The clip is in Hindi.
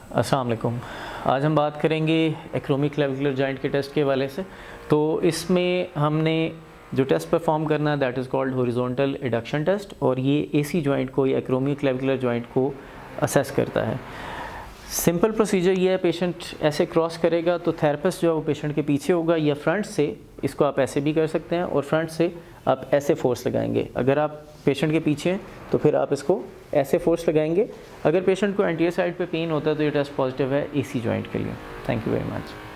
अस्सलाम वालेकुम। आज हम बात करेंगे एक्रोमिक क्लेविकुलर जॉइंट के टेस्ट के हवाले से। तो इसमें हमने जो टेस्ट परफॉर्म करना है that is called horizontal adduction test, और ये एसी जॉइंट को या एक्रोमिक क्लेविकुलर जॉइंट को असेस करता है। सिंपल प्रोसीजर ये है, पेशेंट ऐसे क्रॉस करेगा तो थेरेपिस्ट जो है वो पेशेंट के पीछे होगा, या फ्रंट से इसको आप ऐसे भी कर सकते हैं और फ्रंट से आप ऐसे फोर्स लगाएंगे। अगर आप पेशेंट के पीछे हैं तो फिर आप इसको ऐसे फोर्स लगाएंगे। अगर पेशेंट को एंटीरियर साइड पे पेन होता है तो ये टेस्ट पॉजिटिव है एसी जॉइंट के लिए। Thank you very much.